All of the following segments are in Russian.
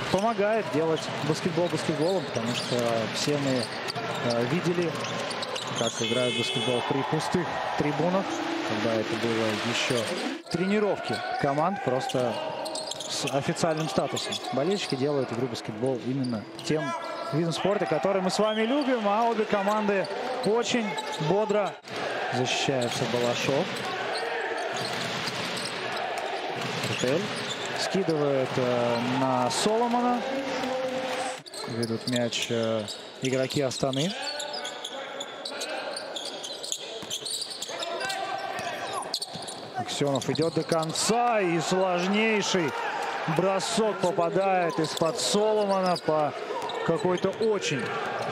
помогает делать баскетбол баскетболом, потому что все мы видели, как играют баскетбол при пустых трибунах, когда это было еще тренировки команд просто с официальным статусом. Болельщики делают игру баскетбол именно тем видом спорта, который мы с вами любим, а обе команды очень бодро защищается. Балашов. Эртель скидывает на Соломона. Ведут мяч игроки Астаны. Аксенов идет до конца, и сложнейший бросок попадает из-под Соломона по какой-то очень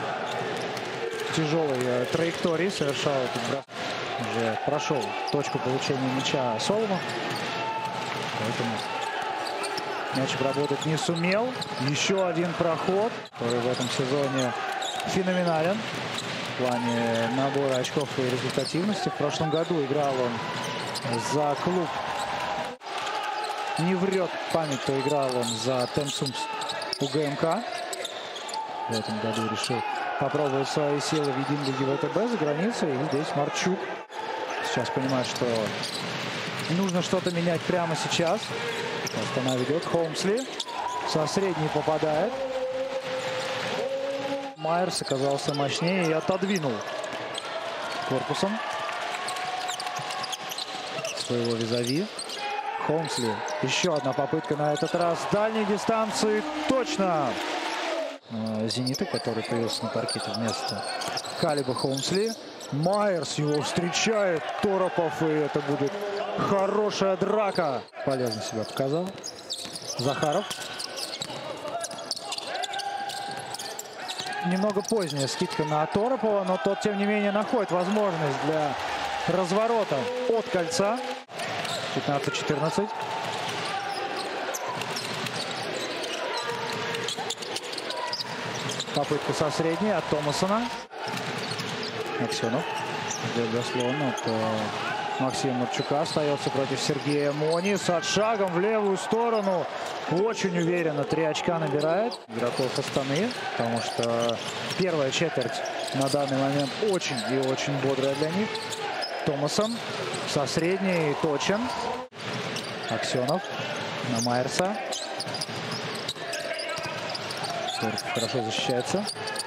тяжелой траектории. Совершал этот бросок. Уже прошел точку получения мяча Соломон. Поэтому мяч обработать не сумел. Еще один проход, который в этом сезоне феноменален в плане набора очков и результативности. В прошлом году играл он за клуб. Не врет память, то играл он за Темсумс УГМК. В этом году решил попробовать свои силы в Единлиге ВТБ за границей. И здесь Марчук сейчас понимает, что нужно что-то менять прямо сейчас. Астана ведет. Холмсли со средней попадает. Майерс оказался мощнее и отодвинул корпусом своего визави. Холмсли. Еще одна попытка на этот раз с дальней дистанции. Точно! Зенита, который появился на паркете вместо Калиба Холмсли. Майерс его встречает. Торопов, и это будет хорошая драка. Полезно себя показал. Захаров. Немного поздняя скидка на Торопова, но тот, тем не менее, находит возможность для разворота от кольца. 15-14. Попытка со средней от Томасона. Аксенов. Заслон от Максима Марчука. Остается против Сергея Мони. С отшагом в левую сторону. Очень уверенно 3 очка набирает игроков Астаны. Потому что первая четверть на данный момент очень и очень бодрая для них. Томасон со средней точен. Аксенов на Майерса. Хорошо защищается.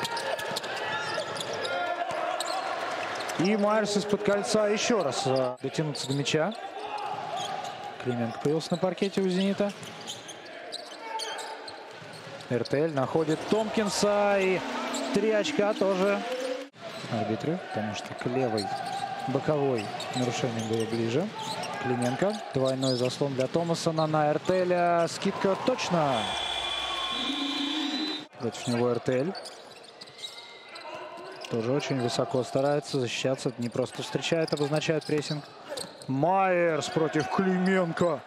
И Майерс из-под кольца еще раз дотянуться до мяча. Клименко появился на паркете у «Зенита». Эртель находит Томпкинса. И 3 очка тоже арбитры, потому что к левой боковой нарушение было ближе. Клименко. Двойной заслон для Томасона на Эртеля. Скидка точно. Против него Эртель. Тоже очень высоко старается защищаться. Не просто встречает, обозначает прессинг. Майерс против Клименко.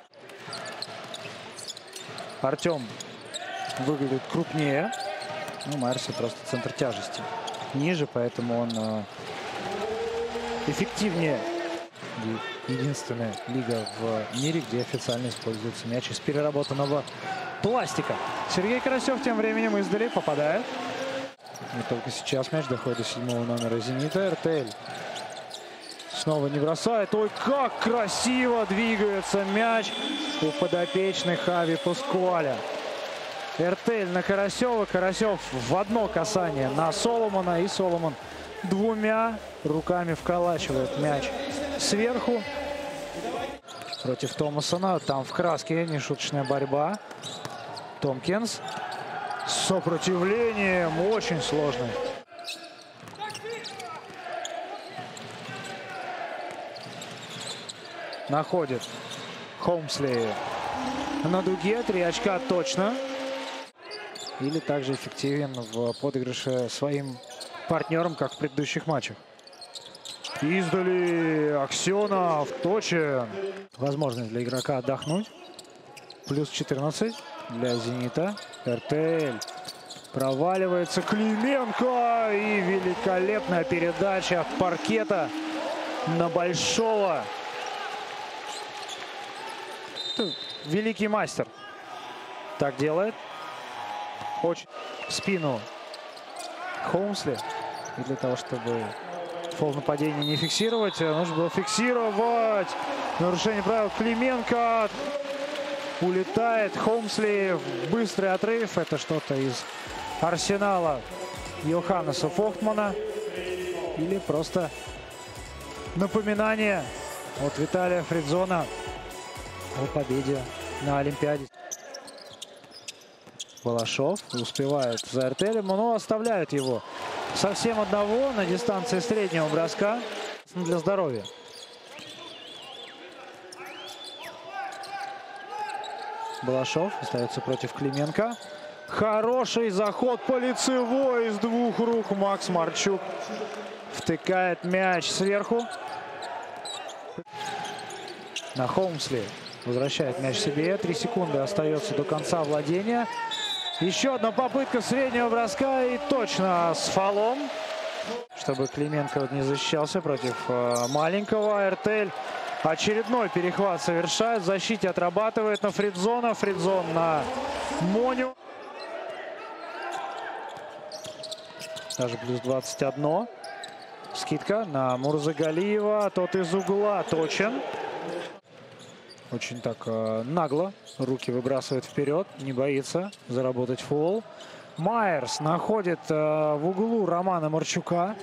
Артем выглядит крупнее. Ну, Майерс просто центр тяжести ниже, поэтому он эффективнее. Единственная лига в мире, где официально используется мяч из переработанного пластика. Сергей Карасев тем временем издали попадает. И только сейчас мяч доходит до 7-го номера «Зенита». Эртель снова не бросает. Ой, как красиво двигается мяч у подопечных Ави Паскуаля. Эртель на Карасева. Карасев в одно касание на Соломона. И Соломон 2 руками вколачивает мяч сверху. Против Томасона. Там в краске нешуточная борьба. Томпкинс. С сопротивлением очень сложно. Находит Холмсли на дуге. 3 очка точно. Или также эффективен в подыгрыше своим партнерам, как в предыдущих матчах. Издали Аксенов точен. Возможность для игрока отдохнуть. Плюс 14 для «Зенита». Эртель проваливается. Клименко. И великолепная передача паркета на Большого. Великий мастер так делает. очень в спину Холмсли. И для того, чтобы фол нападения не фиксировать, нужно было фиксировать. Нарушение правил. Клименко улетает. Холмсли в быстрый отрыв. Это что-то из арсенала Йоханнеса Фохтмана. Или просто напоминание от Виталия Фридзона о победе на Олимпиаде. Балашов успевает за Эртелем, но оставляют его совсем одного на дистанции среднего броска для здоровья. Балашов остается против Клименко. Хороший заход по лицевой из двух рук. Макс Марчук втыкает мяч сверху. На Холмсли возвращает мяч себе. 3 секунды остается до конца владения. Еще одна попытка среднего броска и точно с фолом. Чтобы Клименко не защищался против маленького. Эртель очередной перехват совершает. В защите отрабатывает на Фридзона. Фридзон на Моню. Даже плюс 21. Скидка на Мурзагалиева. Тот из угла точен. Очень так нагло. Руки выбрасывает вперед. Не боится заработать фол. Майерс находит в углу Романа Марчука.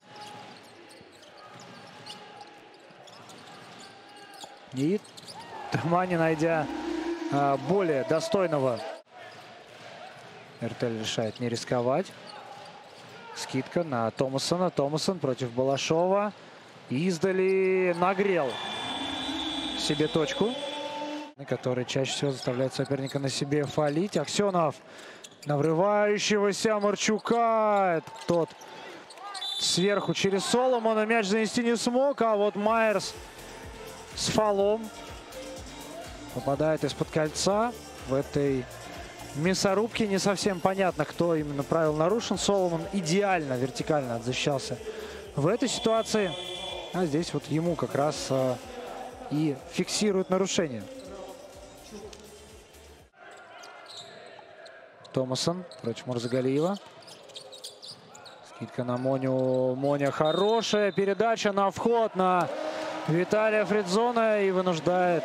И Тамани, найдя более достойного, Эртель решает не рисковать. Скидка на Томасона. Томасон против Балашова. Издали нагрел себе точку, который чаще всего заставляет соперника на себе фалить. Аксенов на врывающегося Марчука. Тот сверху через Соломона мяч занести не смог, а вот Майерс с фолом попадает из-под кольца. В этой мясорубке не совсем понятно, кто именно правил нарушен. Соломон идеально, вертикально защищался в этой ситуации. А здесь вот ему как раз и фиксируют нарушение. Томасон против Мурзагалиева. Скидка на Моню. Моня хорошая. Передача на вход на Виталия Фридзона. И вынуждает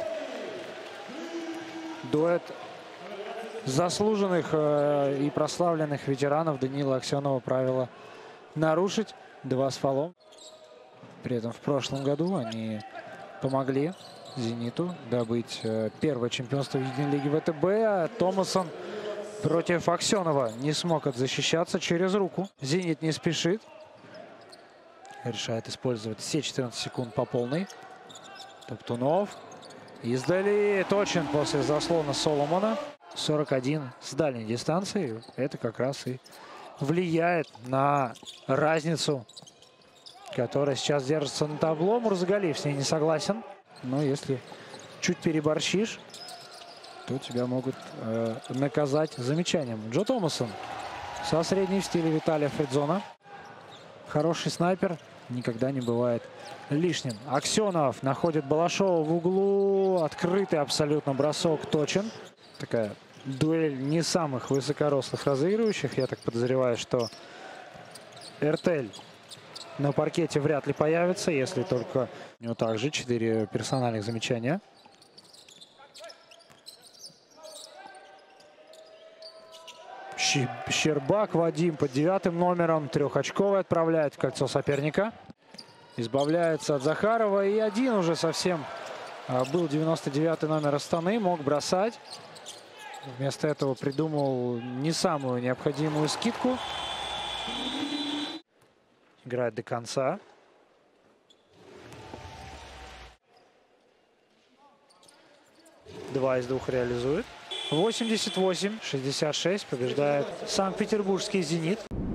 дуэт заслуженных и прославленных ветеранов Даниила Аксенова правила нарушить. 2 с фолом. При этом в прошлом году они помогли «Зениту» добыть первое чемпионство в единой лиге ВТБ. А Томасон против Аксенова не смог отзащищаться через руку. «Зенит» не спешит. Решает использовать все 14 секунд по полной. Топтунов. Издали. Точен после заслона Соломона. 41 с дальней дистанции. Это как раз и влияет на разницу, которая сейчас держится на табло. Мурзагалиев с ней не согласен. Но если чуть переборщишь, то тебя могут наказать замечанием. Джо Томасон со средней в стиле Виталия Фридзона. Хороший снайпер никогда не бывает лишним. Аксенов находит Балашова в углу. Открытый абсолютно бросок точен. Такая дуэль не самых высокорослых разыгрывающих. Я так подозреваю, что Эртель на паркете вряд ли появится, если только у него также 4 персональных замечания. Щербак Вадим под 9-м номером. 3-очковый отправляет в кольцо соперника. Избавляется от Захарова. И один уже совсем был 99-й номер Астаны. Мог бросать. Вместо этого придумал не самую необходимую скидку. Играет до конца. Два из 2 реализует. 88-66 побеждает Санкт-Петербургский «Зенит».